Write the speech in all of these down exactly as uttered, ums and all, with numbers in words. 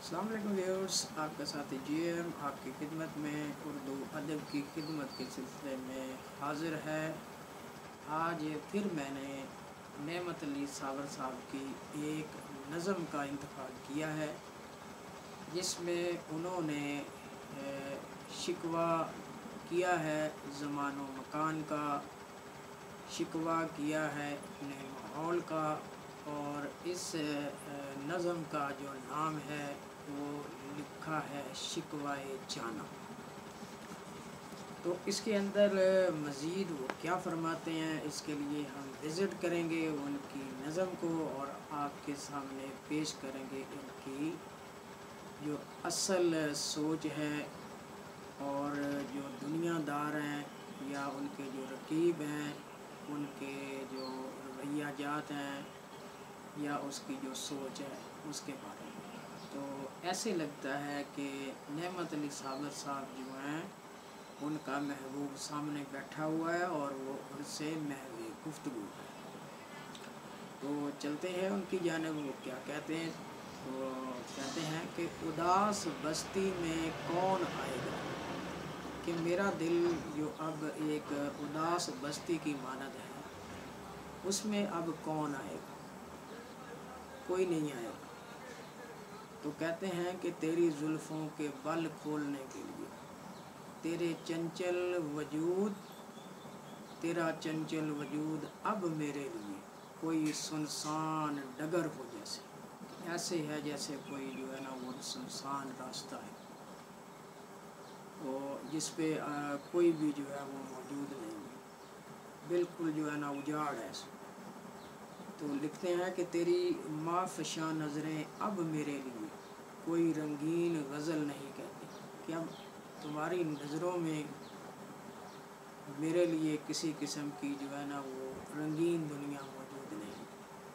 अस्सलाम वालेकुम व्यूअर्स, आपका साथी जी एम आपकी खिदमत में उर्दू अदब की खिदमत के सिलसिले में हाज़िर है। आज फिर मैंने नेमत अली सावर साहब की एक नज़म का इंतखाब किया है, जिसमें उन्होंने शिकवा किया है ज़मान व मकान का, शिकवा किया है अपने माहौल का। और इस नज़म का जो नाम है वो लिखा है शिकवाए जाना। तो इसके अंदर मज़ीद वो क्या फ़रमाते हैं, इसके लिए हम विज़िट करेंगे उनकी नज़म को और आपके सामने पेश करेंगे इनकी जो असल सोच है और जो दुनियादार हैं या उनके जो रकीब हैं, उनके जो रवैया जात हैं या उसकी जो सोच है उसके बारे में। तो ऐसे लगता है कि नेमत अली सावर साहब जो हैं उनका महबूब सामने बैठा हुआ है और वो उनसे महवी गुफ्तगू है। तो चलते हैं उनकी जानिब, वो क्या कहते हैं। तो कहते हैं कि उदास बस्ती में कौन आएगा, कि मेरा दिल जो अब एक उदास बस्ती की मानद है, उसमें अब कौन आएगा, कोई नहीं आएगा। तो कहते हैं कि तेरी जुल्फ़ों के बल खोलने के लिए तेरे चंचल वजूद तेरा चंचल वजूद अब मेरे लिए कोई सुनसान डगर हो, जैसे ऐसे है जैसे कोई जो है ना वो सुनसान रास्ता है, वो जिस पे आ, कोई भी जो है वो मौजूद नहीं है, बिल्कुल जो है ना उजाड़ है। तो लिखते हैं कि तेरी माफ़शा नज़रें अब मेरे लिए कोई रंगीन गज़ल नहीं कहती, कि अब तुम्हारी नज़रों में मेरे लिए किसी किस्म की जो है ना वो रंगीन दुनिया मौजूद नहीं।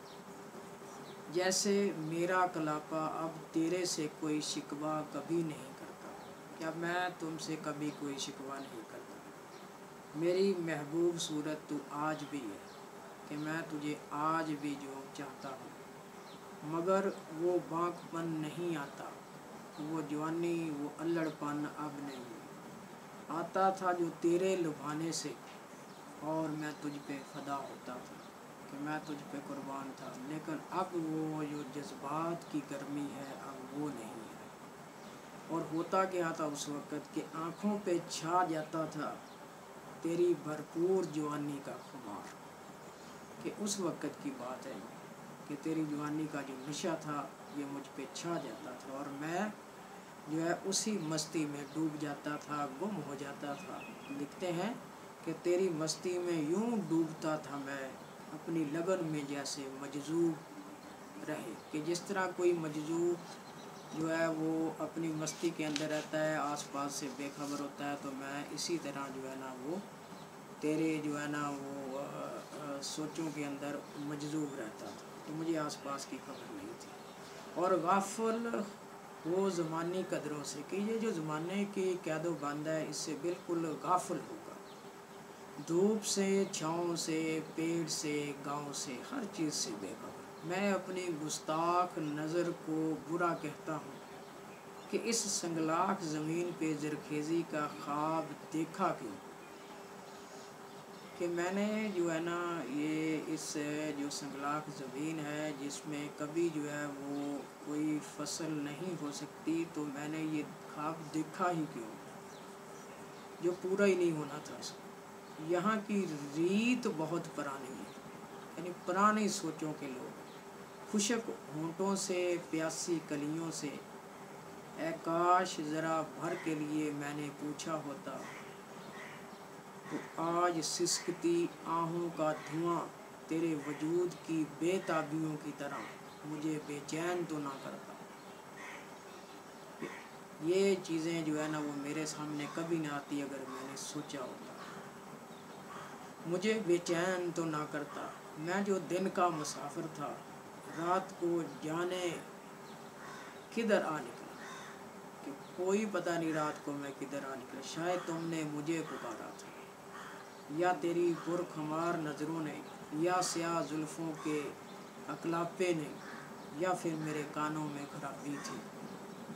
जैसे मेरा कलापा अब तेरे से कोई शिकवा कभी नहीं करता, क्या मैं तुमसे कभी कोई शिकवा नहीं करता। मेरी महबूब सूरत तू आज भी है, कि मैं तुझे आज भी जो चाहता हूँ, मगर वो बांकपन नहीं आता, वो जवानी वो अल्लड़पन अब नहीं आता था जो तेरे लुभाने से, और मैं तुझ पे फ़दा होता था, कि मैं तुझ पे कुर्बान था। लेकिन अब वो जो जज्बात की गर्मी है अब वो नहीं है। और होता क्या था उस वक़्त कि आँखों पे छा जाता था तेरी भरपूर जवानी का खुमार, कि उस वक़्त की बात है कि तेरी जवानी का जो नशा था ये मुझ पे छा जाता था और मैं जो है उसी मस्ती में डूब जाता था, गुम हो जाता था। लिखते हैं कि तेरी मस्ती में यूं डूबता था मैं अपनी लगन में जैसे मजजूब रहे, कि जिस तरह कोई मजजूब जो है वो अपनी मस्ती के अंदर रहता है, आसपास से बेखबर होता है, तो मैं इसी तरह जो है ना वो तेरे जो है ना वो आ, आ, सोचों के अंदर मजजूब रहता था, तो मुझे आसपास की खबर नहीं थी। और गाफिल वो ज़मानी कदरों से, कि ये जो ज़माने की कैदो बंद है इससे बिल्कुल गाफिल होगा। धूप से, छाँव से, पेड़ से, गांव से, हर चीज़ से बेखबर। मैं अपनी गुस्ताख नज़र को बुरा कहता हूँ कि इस संगलाख ज़मीन पे ज़रखेज़ी का ख्वाब देखा क्यों, कि मैंने जो है ना ये इस जो संगलाख ज़मीन है जिसमें कभी जो है वो कोई फसल नहीं हो सकती, तो मैंने ये ख्वाब देखा ही क्यों जो पूरा ही नहीं होना था। यहाँ की रीत बहुत पुरानी है, यानी पुरानी सोचों के लोग, खुशक होंठों से, प्यासी कलियों से, ऐ काश ज़रा भर के लिए मैंने पूछा होता, तो आज सिसकती आहों का धुआं तेरे वजूद की बेताबियों की तरह मुझे बेचैन तो ना करता। ये चीज़ें जो है ना वो मेरे सामने कभी ना आती अगर मैंने सोचा होता, मुझे बेचैन तो ना करता। मैं जो दिन का मुसाफिर था, रात को जाने किधर आ निकला, कि कोई पता नहीं रात को मैं किधर आ निकला। शायद तुमने मुझे पुकारा था, या तेरी पुरखमार नज़रों ने, या स्याह जुल्फ़ों के अकलापे ने, या फिर मेरे कानों में खराबी थी।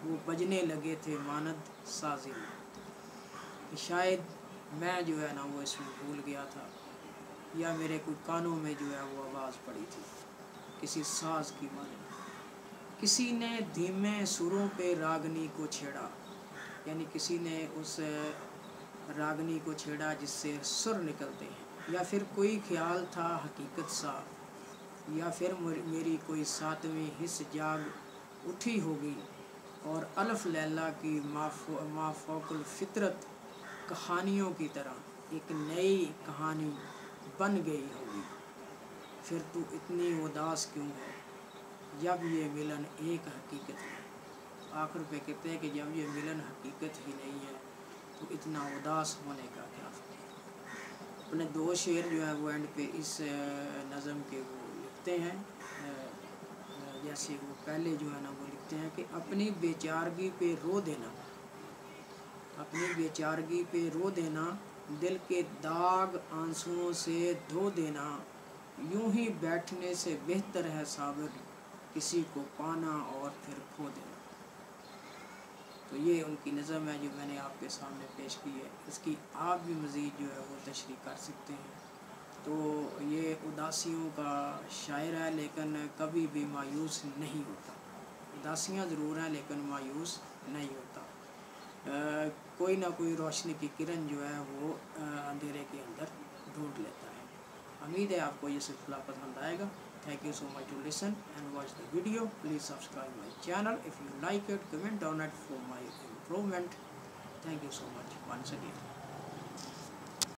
وہ بجنے لگے تھے مانند سازی میں، شاید میں جو ہے نا وہ اس میں بھول گیا تھا، یا میرے کوئی کانوں میں جو ہے وہ آواز پڑی تھی کسی ساز کی مانند۔ کسی نے دھیمے سروں پہ راگنی کو چھیڑا، یعنی کسی نے اس راگنی کو چھیڑا جس سے سر نکلتے ہیں، یا پھر کوئی خیال تھا حقیقت سا، یا پھر میری کوئی ساتویں حص جاگ اٹھی ہوگی اور الف لیلا کی مافوق الفطرت کہانیوں کی طرح ایک نئی کہانی بن گئی ہوگی۔ پھر تو اتنی اداس کیوں ہے جب یہ ملن ایک حقیقت ہے۔ آخر پہ کہتے ہیں کہ جب یہ ملن حقیقت ہی نہیں ہے تو اتنا اداس ہونے کا کیا فائدہ۔ اپنے دو شعر جو ہے وہ اینڈ پہ اس نظم کے وہ لکھتے ہیں، جیسے وہ پہلے جو ہے نا وہ لکھتے ہیں کہ اپنی بے چارگی پہ رو دینا، اپنی بے چارگی پہ رو دینا، دل کے داغ آنسوؤں سے دھو دینا، یوں ہی بیٹھنے سے بہتر ہے صابر کسی کو پانا اور پھر کھو دینا۔ تو یہ ان کی نظم ہے جو میں نے آپ کے سامنے پیش کی ہے، اس کی آپ بھی مزید جو ہے وہ تشریح کر سکتے ہیں۔ تو یہ اداسیوں کا شاعر ہے لیکن کبھی بھی مایوس نہیں ہوتا، اداسیاں ضرور ہیں لیکن مایوس نہیں ہوتا، آ, کوئی نہ کوئی روشنی کی کرن جو ہے وہ اندھیرے کے اندر ڈھونڈ لیتا ہے۔ امید ہے آپ کو یہ سلسلہ پسند آئے گا۔ Thank you so much to listen and watch the video. Please subscribe my channel if you like it. Comment on it for my improvement. Thank you so much once again.